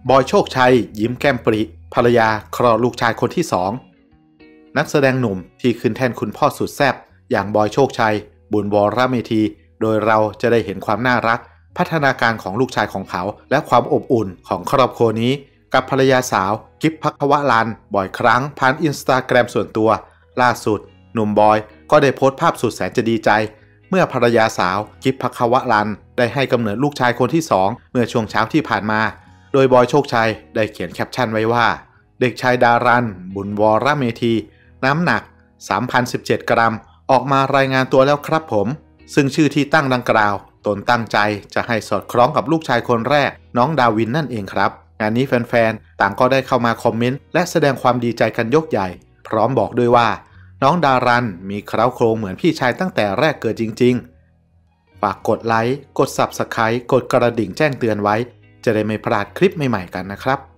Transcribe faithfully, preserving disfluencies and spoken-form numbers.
บอยโชคชัยยิ้มแก้มปริภรรยาคลอดลูกชายคนที่สองนักแสดงหนุ่มที่ขึ้นแทนคุณพ่อสุดแซ่บอย่างบอยโชคชัยบุญวรเมธีโดยเราจะได้เห็นความน่ารักพัฒนาการของลูกชายของเขาและความอบอุ่นของครอบครัวนี้กับภรรยาสาวกิฟภัควรันบ่อยครั้งผ่านอินสตาแกรมส่วนตัวล่าสุดหนุ่มบอยก็ได้โพสต์ภาพสุดแสนจะดีใจเมื่อภรรยาสาวกิฟภัควรันได้ให้กำเนิดลูกชายคนที่สองเมื่อช่วงเช้าที่ผ่านมาโดยบอยโชคชัยได้เขียนแคปชั่นไว้ว่าเด็กชายดารันบุญวรเมธีน้ำหนัก สามพันสิบเจ็ด กรัมออกมารายงานตัวแล้วครับผมซึ่งชื่อที่ตั้งดังกล่าวตนตั้งใจจะให้สอดคล้องกับลูกชายคนแรกน้องดาวินนั่นเองครับงานนี้แฟนๆต่างก็ได้เข้ามาคอมเมนต์และแสดงความดีใจกันยกใหญ่พร้อมบอกด้วยว่าน้องดารันมีเคราโครงเหมือนพี่ชายตั้งแต่แรกเกิดจริงๆฝากกดไลค์กด ซับสไครบ์ กดกระดิ่งแจ้งเตือนไว้จะได้ไม่พลาดคลิปใหม่ๆกันนะครับ